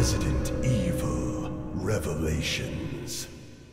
Resident Evil Revelations.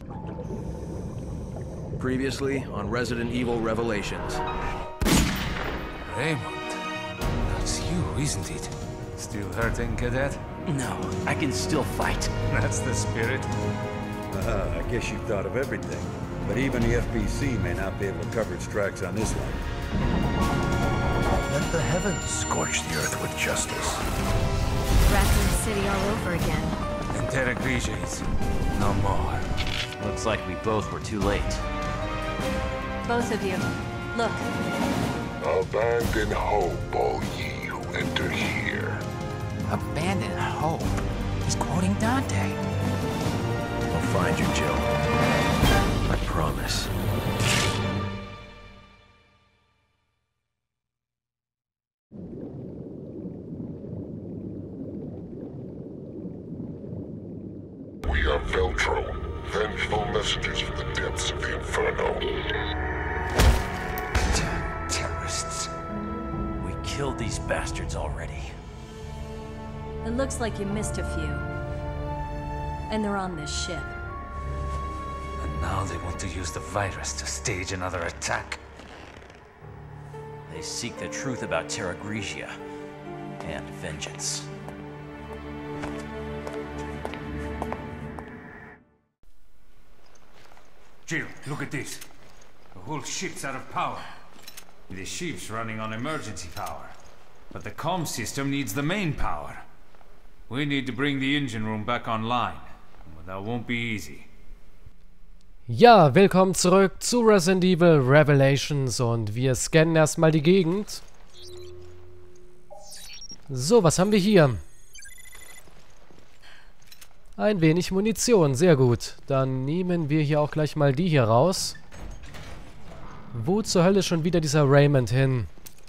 Previously on Resident Evil Revelations. Raymond, that's you, isn't it? Still hurting, cadet? No, I can still fight. That's the spirit. I guess you've thought of everything. But even the FBC may not be able to cover its tracks on this one. Let the heavens scorch the earth with justice. Raccoon City all over again. And Terra Grigia's no more. Looks like we both were too late. Both of you, look. Abandon hope, all ye who enter here. Abandon hope. He's quoting Dante. I'll find you, Jill. I promise. We are Veltro, vengeful messengers from the depths of the Inferno. Terrorists. We killed these bastards already. It looks like you missed a few. And they're on this ship. And now they want to use the virus to stage another attack. They seek the truth about Terra Grigia and vengeance. Jill, look at this. The whole ship's out of power. The ship's running on emergency power. But the comm system needs the main power. We need to bring the engine room back online. But that won't be easy. Ja, willkommen zurück zu Resident Evil Revelations und wir scannen erstmal die Gegend. So, was haben wir hier? Ein wenig Munition, sehr gut. Dann nehmen wir hier auch gleich mal die hier raus. Wo zur Hölle ist schon wieder dieser Raymond hin?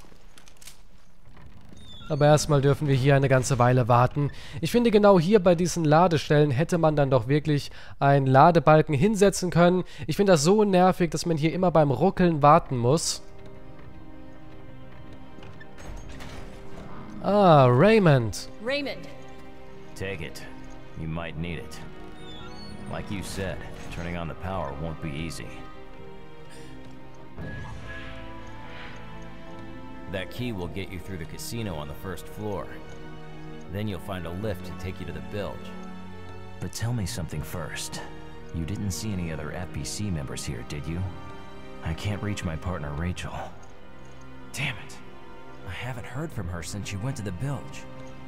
Aber erstmal dürfen wir hier eine ganze Weile warten. Ich finde, genau hier bei diesen Ladestellen hätte man dann doch wirklich einen Ladebalken hinsetzen können. Ich finde das so nervig, dass man hier immer beim Ruckeln warten muss. Ah, Raymond. Raymond. Take it. You might need it. Like you said, turning on the power won't be easy. That key will get you through the casino on the first floor. Then you'll find a lift to take you to the bilge. But tell me something first. You didn't see any other FBC members here, did you? I can't reach my partner, Rachel. Damn it. I haven't heard from her since she went to the bilge.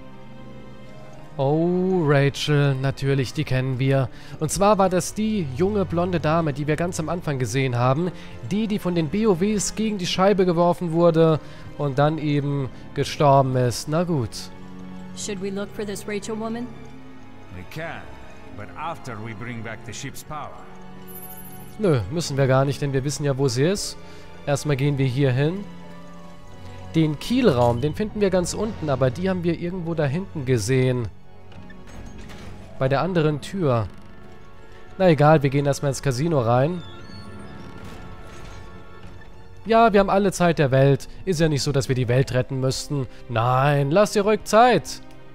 Oh, Rachel, natürlich, die kennen wir. Und zwar war das die junge blonde Dame, die wir ganz am Anfang gesehen haben. Die von den BOWs gegen die Scheibe geworfen wurde und dann eben gestorben ist. Na gut. Should we look for this Rachel woman? We can, but after we bring back the ship's power. Nö, müssen wir gar nicht, denn wir wissen ja, wo sie ist. Erstmal gehen wir hier hin. Den Kielraum, den finden wir ganz unten, aber die haben wir irgendwo da hinten gesehen. Bei der anderen Tür. Na egal, wir gehen erstmal ins Casino rein. Ja, wir haben alle Zeit der Welt. Ist ja nicht so, dass wir die Welt retten müssten. Nein, lasst ihr ruhig Zeit.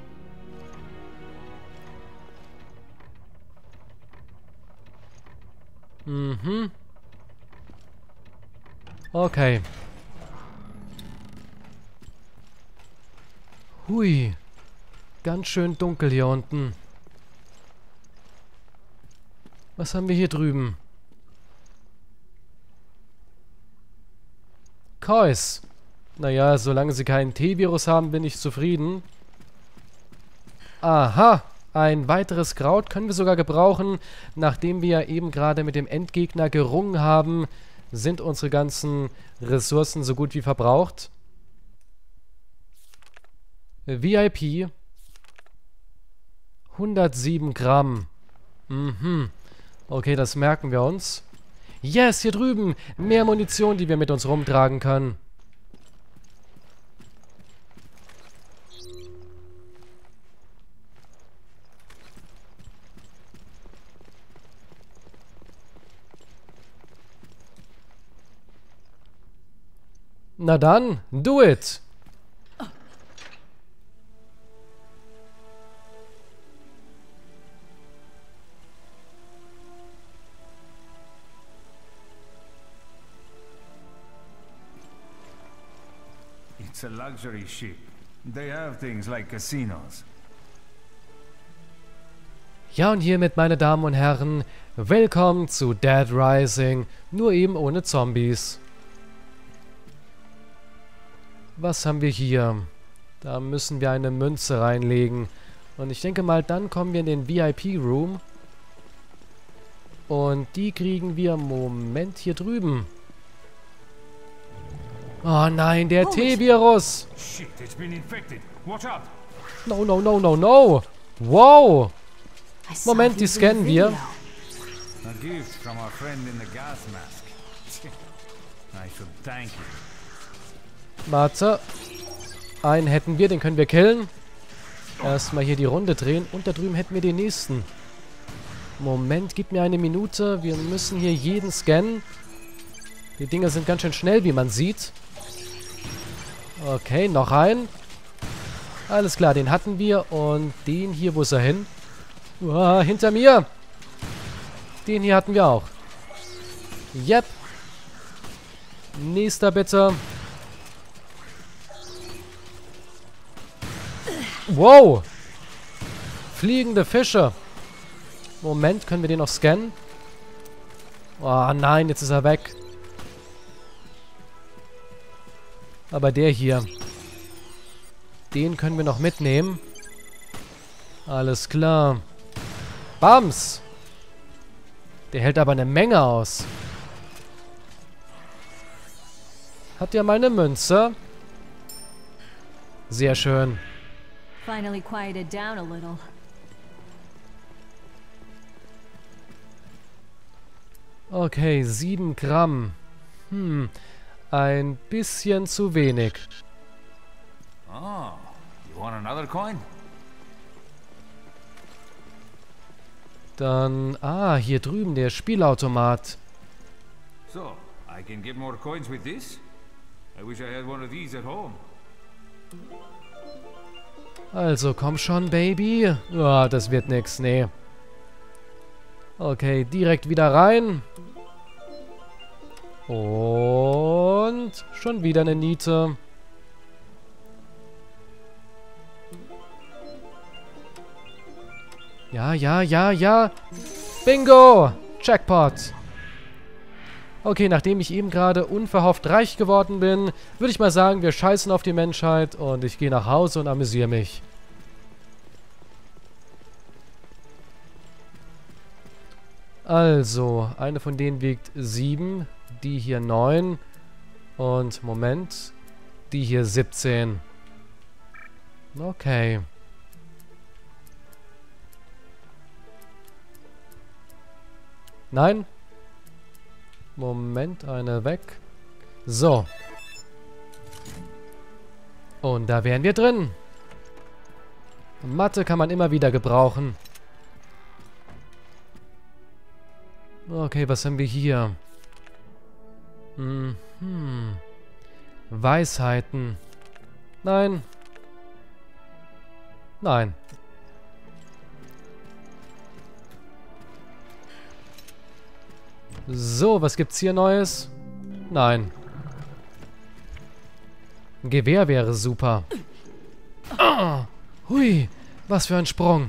Mhm. Okay. Hui. Ganz schön dunkel hier unten. Was haben wir hier drüben? Kois. Naja, solange sie keinen T-Virus haben, bin ich zufrieden. Aha. Ein weiteres Kraut können wir sogar gebrauchen. Nachdem wir ja eben gerade mit dem Endgegner gerungen haben, sind unsere ganzen Ressourcen so gut wie verbraucht. VIP. 107 Gramm. Mhm. Okay, das merken wir uns. Yes, hier drüben. Mehr Munition, die wir mit uns rumtragen können. Na dann, do it! It's a luxury ship. They have things like casinos. Ja, und hiermit, meine Damen und Herren, willkommen zu Dead Rising, nur eben ohne Zombies. Was haben wir hier? Da müssen wir eine Münze reinlegen. Und ich denke mal, dann kommen wir in den VIP-Room. Und die kriegen wir, Moment, hier drüben. Oh nein, der T-Virus! Shit, it's been infected. Watch out. No, no, no, no, no! Wow! I saw Moment, die these in scannen wir. video. A gift from our friend in the gas mask. I should thank you. Warte. Einen hätten wir, den können wir killen. Erstmal hier die Runde drehen. Und da drüben hätten wir den nächsten. Moment, gib mir eine Minute. Wir müssen hier jeden scannen. Die Dinger sind ganz schön schnell, wie man sieht. Okay, noch einen. Alles klar, den hatten wir. Und den hier, wo ist er hin? Hinter mir. Den hier hatten wir auch. Yep. Nächster bitte. Wow. Fliegende Fische. Moment, können wir den noch scannen? Oh nein, jetzt ist er weg. Aber der hier. Den können wir noch mitnehmen. Alles klar. Bams. Der hält aber eine Menge aus. Hat ja mal eine Münze. Sehr schön. Finally quieted down a little. Okay, 7 Gramm. Ein bisschen zu wenig. Oh, you want another coin? Dann, hier drüben der Spielautomat. So, I can get more coins with this? I wish I had one of these at home. Also, komm schon, Baby. Ja, das wird nix, nee. Okay, direkt wieder rein. Und schon wieder eine Niete. Ja, ja, ja, ja. Bingo! Jackpot. Okay, nachdem ich eben gerade unverhofft reich geworden bin, würde ich mal sagen, wir scheißen auf die Menschheit und ich gehe nach Hause und amüsiere mich. Also, eine von denen wiegt 7, die hier 9 und, Moment, die hier 17. Okay. Nein. Moment, eine weg. So. Und da wären wir drin. Mathe kann man immer wieder gebrauchen. Okay, was haben wir hier? Weisheiten. Nein. Nein. So, was gibt's hier Neues? Nein. Ein Gewehr wäre super. Hui, was für ein Sprung.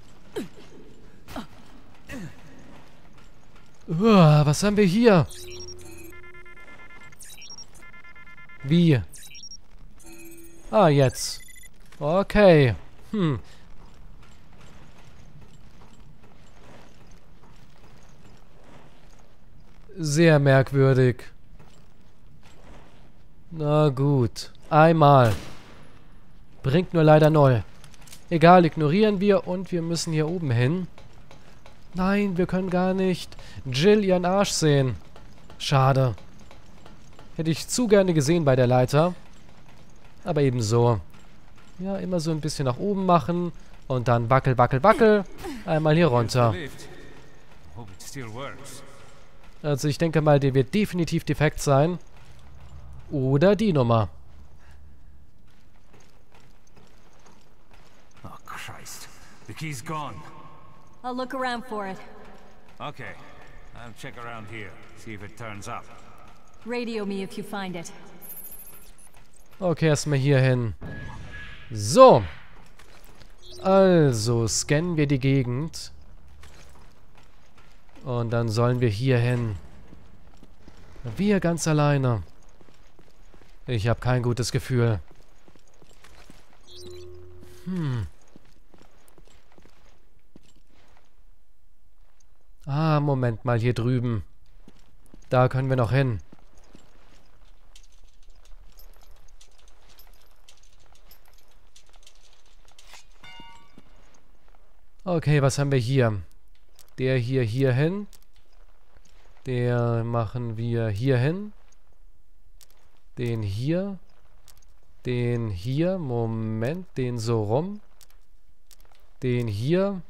Was haben wir hier? Wie? Jetzt. Okay. Sehr merkwürdig. Na gut. Einmal. Bringt nur leider 0. Egal, ignorieren wir und wir müssen hier oben hin. Nein, wir können gar nicht Jill ihren Arsch sehen. Schade. Hätte ich zu gerne gesehen bei der Leiter. Aber ebenso. Ja, immer so ein bisschen nach oben machen. Und dann wackel, wackel, wackel. Einmal hier runter. Also ich denke mal, der wird definitiv defekt sein. Oder die Nummer. Oh, Christ. The key's gone. I'll look around for it. Okay. I'll check around here. See if it turns up. Radio me if you find it. Okay, erstmal hier hin. So. Also, scannen wir die Gegend. Und dann sollen wir hier hin. Wir ganz alleine. Ich habe kein gutes Gefühl. Ah, Moment mal, hier drüben. Da können wir noch hin. Okay, was haben wir hier? Der hier hin. Der machen wir hier hin. Den hier. Den hier. Moment, den so rum. Den hier.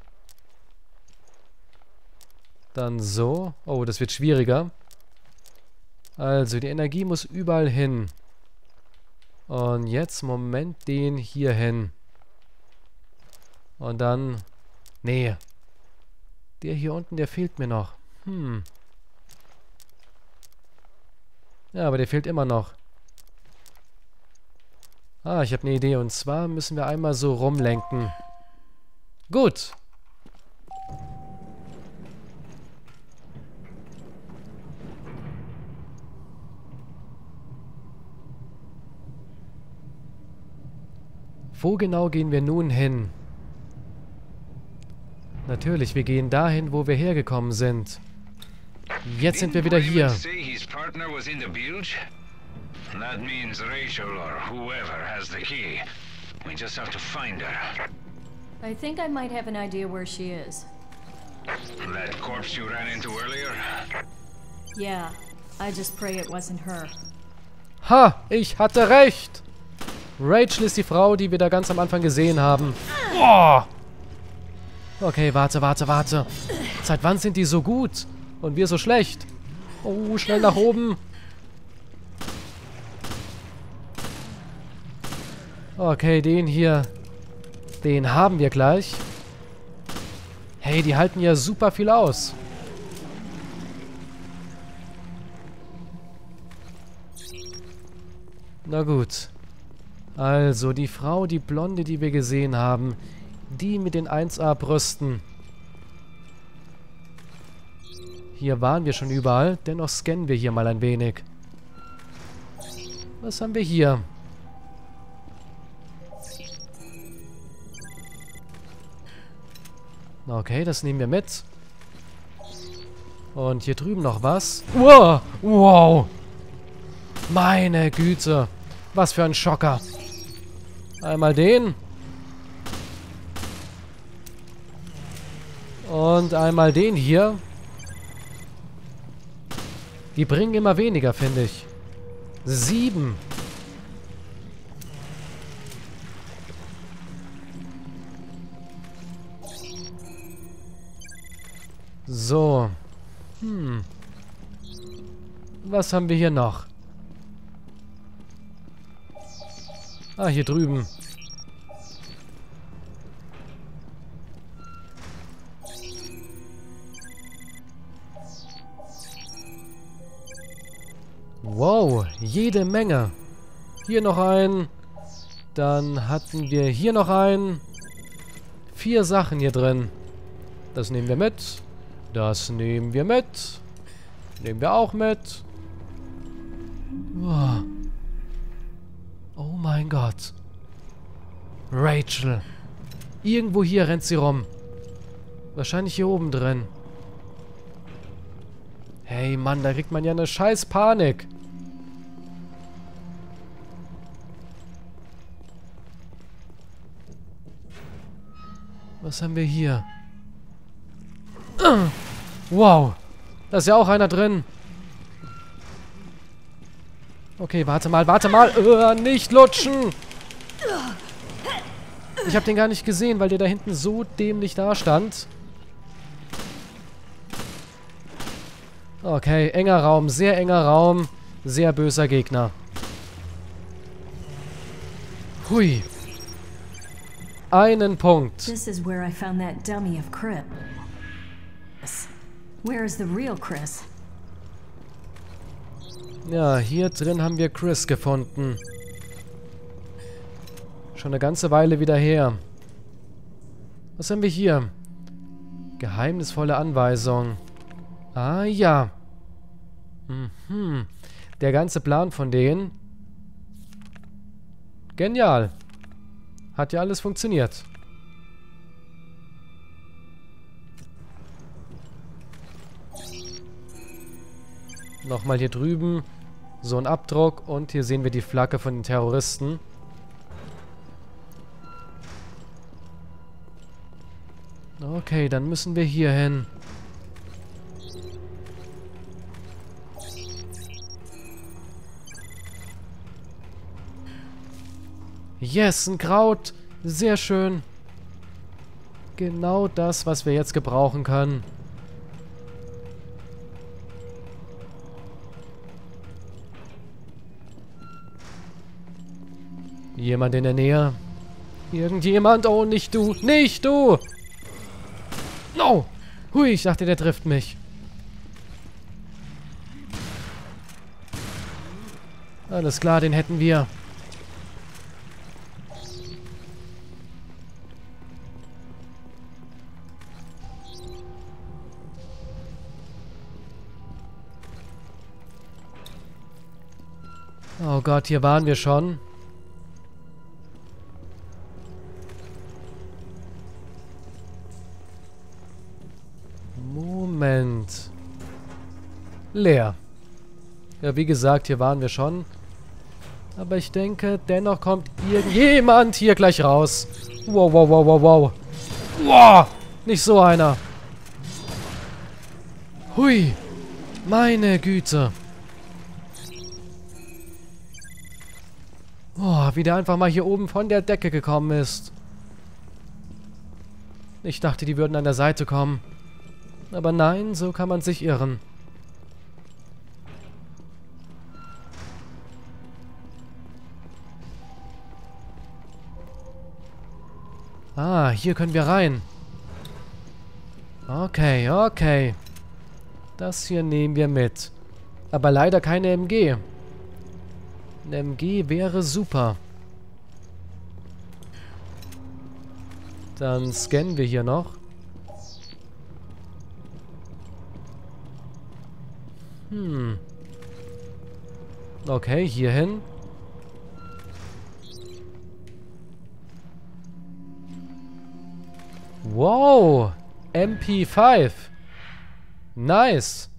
Dann so. Oh, das wird schwieriger. Also, die Energie muss überall hin. Und jetzt, Moment, den hier hin. Und dann... Nee. Der hier unten, der fehlt mir noch. Ja, aber der fehlt immer noch. Ah, ich habe eine Idee. Und zwar müssen wir einmal so rumlenken. Gut. Wo genau gehen wir nun hin? Natürlich, wir gehen dahin, wo wir hergekommen sind. Jetzt sind wir wieder hier. That means Rachel or whoever has the key. We just have to find her. I think I might have an idea where she is. That corpse you ran into earlier? Yeah, I just pray it wasn't her. Ha, ich hatte recht. Rachel ist die Frau, die wir da ganz am Anfang gesehen haben. Oh. Okay, warte. Seit wann sind die so gut? Und wir so schlecht? Oh, schnell nach oben. Okay, den hier. Den haben wir gleich. Hey, die halten ja super viel aus. Na gut. Also, die Frau, die Blonde, die wir gesehen haben. Die mit den 1A-Brüsten. Hier waren wir schon überall. Dennoch scannen wir hier mal ein wenig. Was haben wir hier? Okay, das nehmen wir mit. Und hier drüben noch was. Wow! Wow! Meine Güte! Was für ein Schocker! Einmal den. Und einmal den hier. Die bringen immer weniger, finde ich. 7. So. Was haben wir hier noch? Ah, hier drüben. Wow, jede Menge. Hier noch ein. Dann hatten wir hier noch einen. 4 Sachen hier drin. Das nehmen wir mit. Das nehmen wir mit. Nehmen wir auch mit. Wow. Oh mein Gott. Rachel. Irgendwo hier rennt sie rum. Wahrscheinlich hier oben drin. Hey Mann, da kriegt man ja eine scheiß Panik. Was haben wir hier? Wow. Da ist ja auch einer drin. Okay, warte mal. Nicht lutschen. Ich habe den gar nicht gesehen, weil der da hinten so dämlich da stand. Okay, enger Raum, sehr enger Raum. Sehr böser Gegner. Hui. Einen Punkt. This is where I found that dummy of Chris. Where is the real Chris? Ja, hier drin haben wir Chris gefunden. Schon eine ganze Weile wieder her. Was haben wir hier? Geheimnisvolle Anweisung. Ah, ja. Mhm. Der ganze Plan von denen. Genial. Hat ja alles funktioniert. Nochmal hier drüben. So ein Abdruck. Und hier sehen wir die Flagge von den Terroristen. Okay, dann müssen wir hier hin. Yes, ein Kraut. Sehr schön. Genau das, was wir jetzt gebrauchen können. Jemand in der Nähe? Irgendjemand? Oh, nicht du. Nicht du! No! Hui, ich dachte, der trifft mich. Alles klar, den hätten wir. Oh Gott, hier waren wir schon. Moment. Leer. Ja, wie gesagt, hier waren wir schon. Aber ich denke, dennoch kommt irgendjemand hier gleich raus. Wow, wow, wow, wow, wow. Wow, nicht so einer. Hui. Meine Güte. Oh, wie der einfach mal hier oben von der Decke gekommen ist. Ich dachte, die würden an der Seite kommen. Aber nein, so kann man sich irren. Ah, hier können wir rein. Okay, okay. Das hier nehmen wir mit. Aber leider keine MG. Eine MG wäre super. Dann scannen wir hier noch. Okay, hier hin. Wow! MP5. Nice.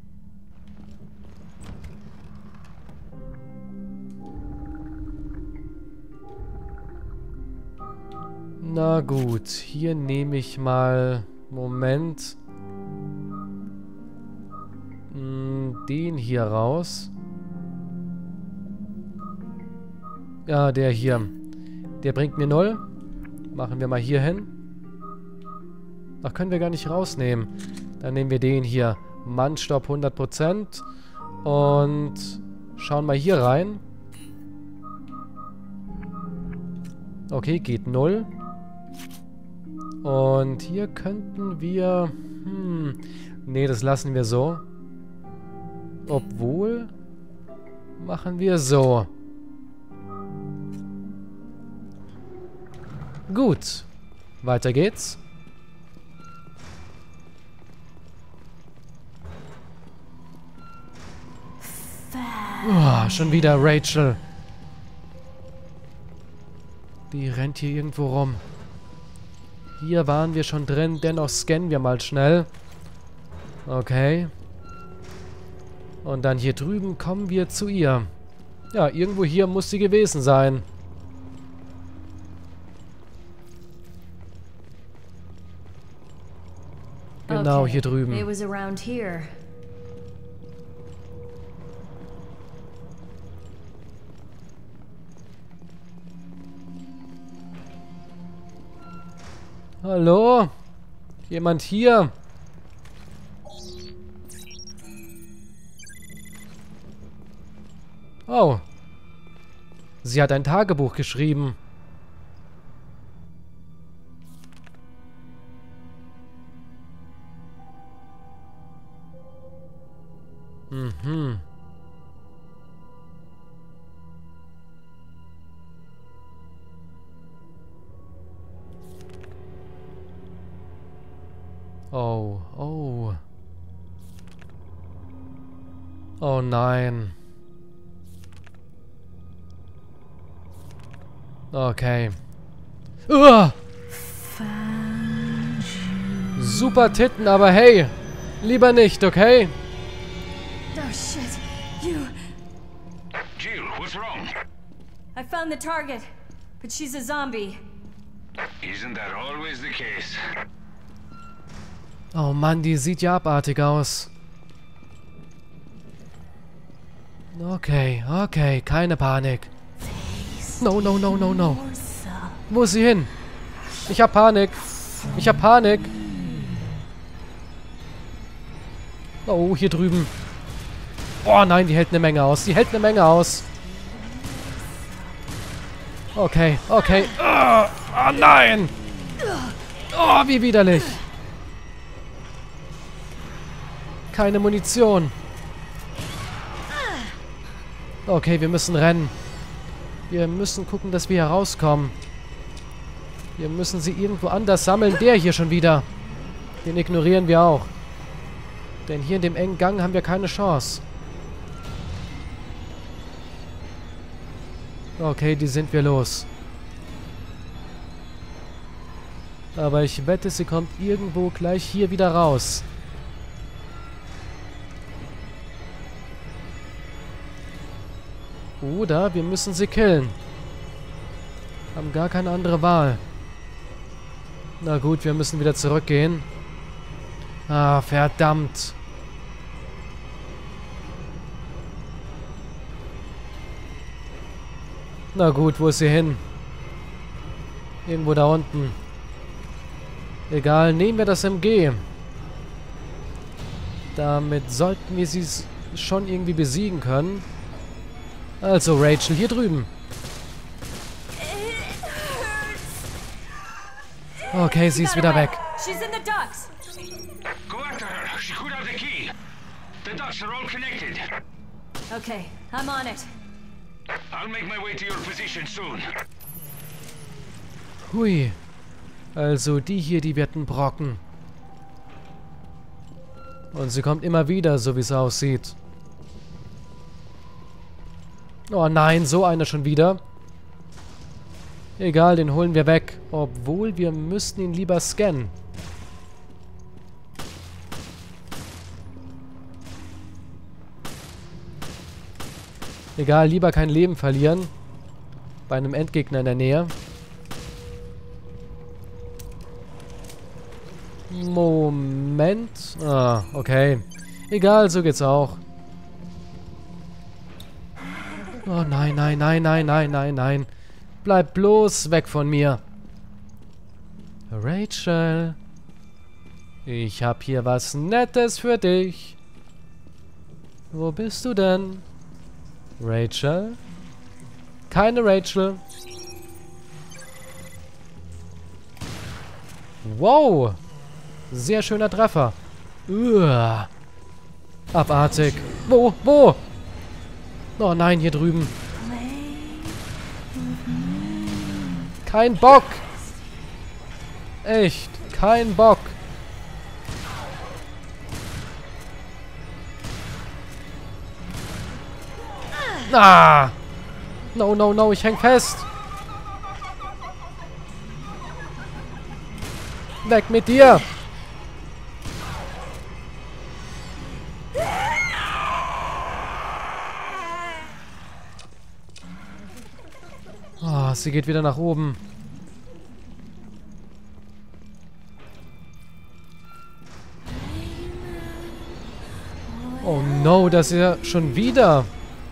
Na gut, hier nehme ich mal... Moment. Den hier raus. Ja, der hier. Der bringt mir 0. Machen wir mal hier hin. Ach, können wir gar nicht rausnehmen. Dann nehmen wir den hier. Mannstopp 100%. Und schauen mal hier rein. Okay, geht 0. Und hier könnten wir... nee, das lassen wir so. Obwohl... Machen wir so. Gut. Weiter geht's. Oh, schon wieder Rachel. Die rennt hier irgendwo rum. Hier waren wir schon drin, dennoch scannen wir mal schnell. Okay. Und dann hier drüben kommen wir zu ihr. Ja, irgendwo hier muss sie gewesen sein. Genau, hier drüben. It was around here. Hallo? Jemand hier? Oh. Sie hat ein Tagebuch geschrieben. Mhm. Oh, oh. Oh nein. Okay. Uah! Super Titten, aber hey, lieber nicht, okay? Oh shit, you... Jill, what's wrong? I found the target, but she's a zombie. Isn't that always the case? Oh Mann, die sieht ja abartig aus. Okay, okay, keine Panik. No, no, no, no, no. Wo ist sie hin? Ich hab Panik. Ich hab Panik. Oh, hier drüben. Oh nein, die hält eine Menge aus. Die hält eine Menge aus. Okay, okay. Oh nein. Oh, wie widerlich. Keine Munition. Okay, wir müssen rennen. Wir müssen gucken, dass wir hier rauskommen. Wir müssen sie irgendwo anders sammeln. Der hier schon wieder. Den ignorieren wir auch. Denn hier in dem engen Gang haben wir keine Chance. Okay, die sind wir los. Aber ich wette, sie kommt irgendwo gleich hier wieder raus. Oder wir müssen sie killen. Haben gar keine andere Wahl. Na gut, wir müssen wieder zurückgehen. Ah, verdammt. Na gut, wo ist sie hin? Irgendwo da unten. Egal, nehmen wir das MG. Damit sollten wir sie schon irgendwie besiegen können. Also, Rachel, hier drüben. Okay, sie ist wieder weg. She's in the ducts. Go after her. She could have the key. The ducts are all connected. Okay, I'm on it. I'll make my way to your position soon. Hui. Also, die hier, die wird ein Brocken. Und sie kommt immer wieder, so wie es aussieht. Oh nein, so einer schon wieder. Egal, den holen wir weg. Obwohl, wir müssten ihn lieber scannen. Egal, lieber kein Leben verlieren. Bei einem Endgegner in der Nähe. Moment. Ah, okay. Egal, so geht's auch. Oh nein, nein, nein, nein, nein, nein, nein. Bleib bloß weg von mir. Rachel. Ich hab hier was Nettes für dich. Wo bist du denn? Rachel? Keine Rachel. Wow. Sehr schöner Treffer. Abartig. Wo? Wo? Oh nein, hier drüben. Kein Bock. Echt, kein Bock. Ah! No, no, no, ich häng fest. Weg mit dir. Oh, sie geht wieder nach oben. Oh no, das ist ja schon wieder.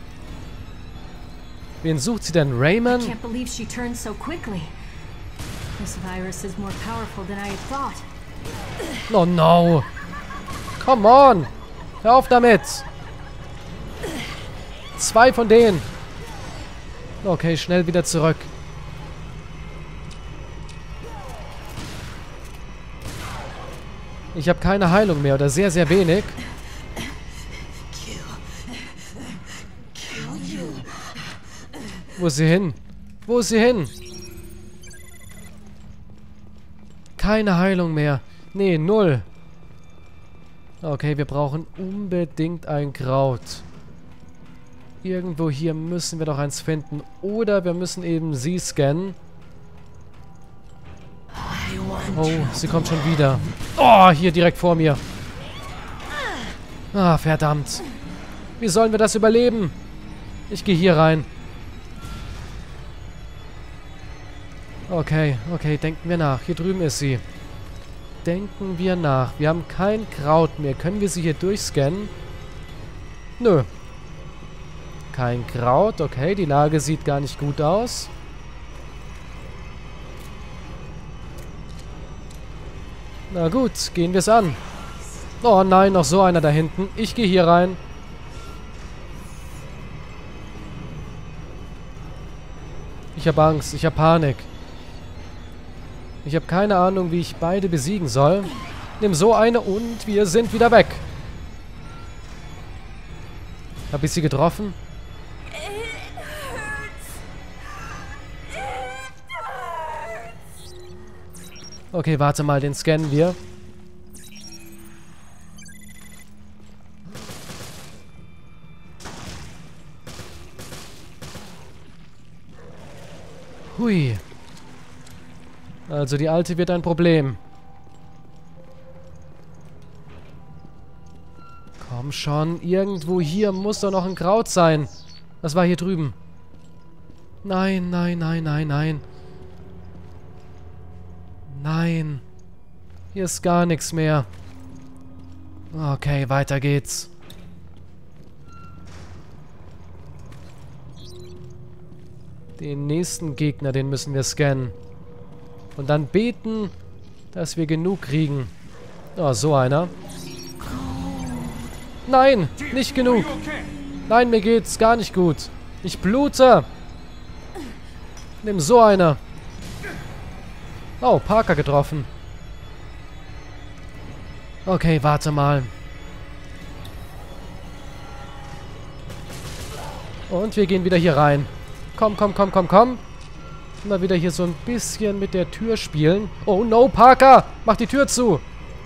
Wen sucht sie denn? Raymond? I can't believe she turned so quickly. This virus is more powerful than I had thought. Oh no. Come on. Hör auf damit. 2 von denen. Okay, schnell wieder zurück. Ich habe keine Heilung mehr oder sehr, sehr wenig. Wo ist sie hin? Wo ist sie hin? Keine Heilung mehr. Nee, 0. Okay, wir brauchen unbedingt ein Kraut. Irgendwo hier müssen wir doch eins finden. Oder wir müssen eben sie scannen. Oh, sie kommt schon wieder. Oh, hier direkt vor mir. Ah, verdammt. Wie sollen wir das überleben? Ich gehe hier rein. Okay, okay, denken wir nach. Hier drüben ist sie. Denken wir nach. Wir haben kein Kraut mehr. Können wir sie hier durchscannen? Nö. Kein Kraut. Okay, die Lage sieht gar nicht gut aus. Na gut, gehen wir es an. Oh nein, noch so einer da hinten. Ich gehe hier rein. Ich habe Angst, ich habe Panik. Ich habe keine Ahnung, wie ich beide besiegen soll. Nimm so eine und wir sind wieder weg. Habe ich sie getroffen? Okay, warte mal, den scannen wir. Hui. Also die Alte wird ein Problem. Komm schon, irgendwo hier muss doch noch ein Kraut sein. Das war hier drüben. Nein, nein, nein, nein, nein. Nein. Hier ist gar nichts mehr. Okay, weiter geht's. Den nächsten Gegner, den müssen wir scannen. Und dann beten, dass wir genug kriegen. Oh, so einer. Nein, nicht genug. Nein, mir geht's gar nicht gut. Ich blute. Nimm so einer. Oh, Parker getroffen. Okay, warte mal. Und wir gehen wieder hier rein. Komm, komm, komm, komm, komm. Mal wieder hier so ein bisschen mit der Tür spielen. Oh no, Parker! Mach die Tür zu!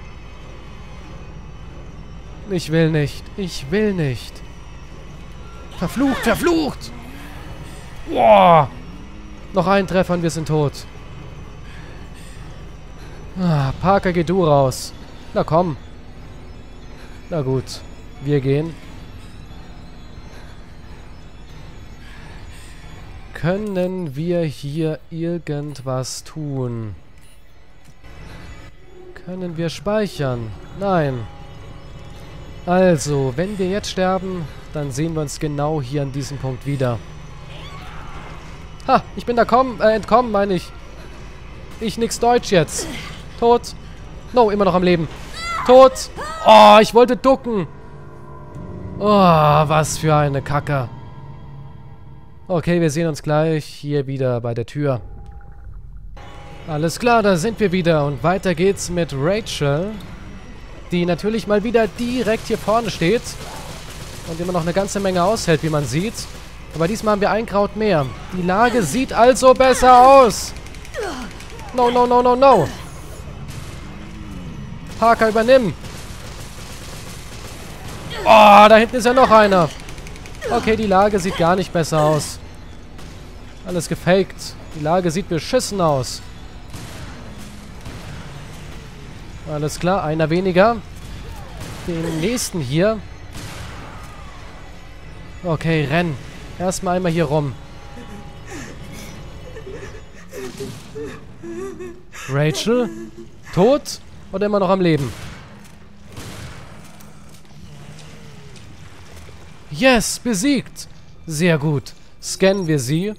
Ich will nicht. Ich will nicht. Verflucht, verflucht! Boah! Noch ein Treffer und wir sind tot. Ah, Parker, geh du raus. Na komm. Na gut. Wir gehen. Können wir hier irgendwas tun? Können wir speichern? Nein. Also, wenn wir jetzt sterben, dann sehen wir uns genau hier an diesem Punkt wieder. Ha, ich bin da entkommen, meine ich. Ich nix Deutsch jetzt. Tot. No, immer noch am Leben. Tot. Oh, ich wollte ducken. Oh, was für eine Kacke. Okay, wir sehen uns gleich hier wieder bei der Tür. Alles klar, da sind wir wieder. Und weiter geht's mit Rachel, die natürlich mal wieder direkt hier vorne steht. Und immer noch eine ganze Menge aushält, wie man sieht. Aber diesmal haben wir ein Kraut mehr. Die Lage sieht also besser aus. No, no, no, no, no. Parker, übernimm. Oh, da hinten ist ja noch einer. Okay, die Lage sieht gar nicht besser aus. Alles gefaked. Die Lage sieht beschissen aus. Alles klar, einer weniger. Den nächsten hier. Okay, renn. Erstmal einmal hier rum. Rachel? Tot? Oder immer noch am Leben? Yes, besiegt. Sehr gut. Scannen wir sie.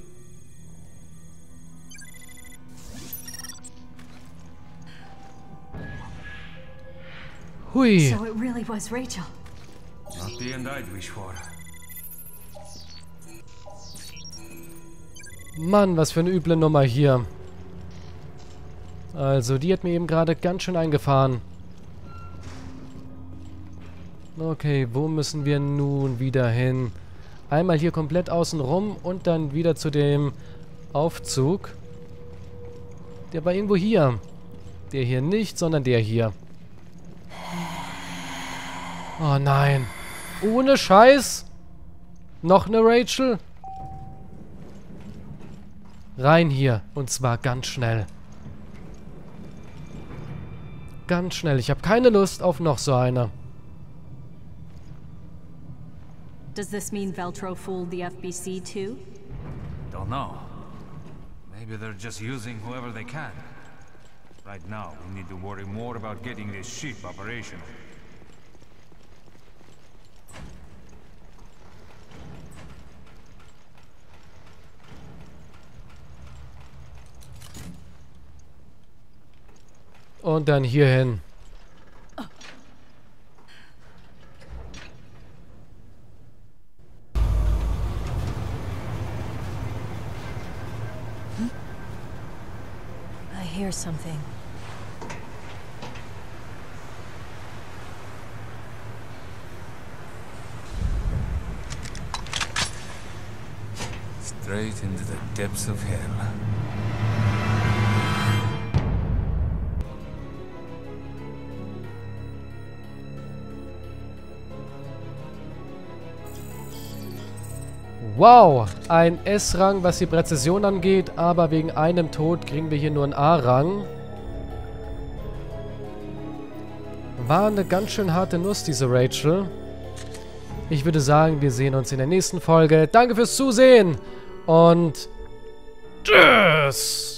Hui. So it really was Rachel. Not the end I'd wish for. Mann, was für eine üble Nummer hier. Also, die hat mir eben gerade ganz schön eingefahren. Okay, wo müssen wir nun wieder hin? Einmal hier komplett außen rum und dann wieder zu dem Aufzug. Der war irgendwo hier. Der hier nicht, sondern der hier. Oh nein. Ohne Scheiß. Noch eine Rachel. Rein hier. Und zwar ganz schnell. Ganz schnell. Ich habe keine Lust auf noch so eine. Does this mean Veltro fooled the FBC too? Don't know. Maybe they're just using whoever they can. Right now, we need to worry more about getting this ship operational. Und dann hier hin. I hear something. Straight into the depths of hell. Wow, ein S-Rang, was die Präzision angeht, aber wegen einem Tod kriegen wir hier nur einen A-Rang. War eine ganz schön harte Nuss, diese Rachel. Ich würde sagen, wir sehen uns in der nächsten Folge. Danke fürs Zusehen und tschüss!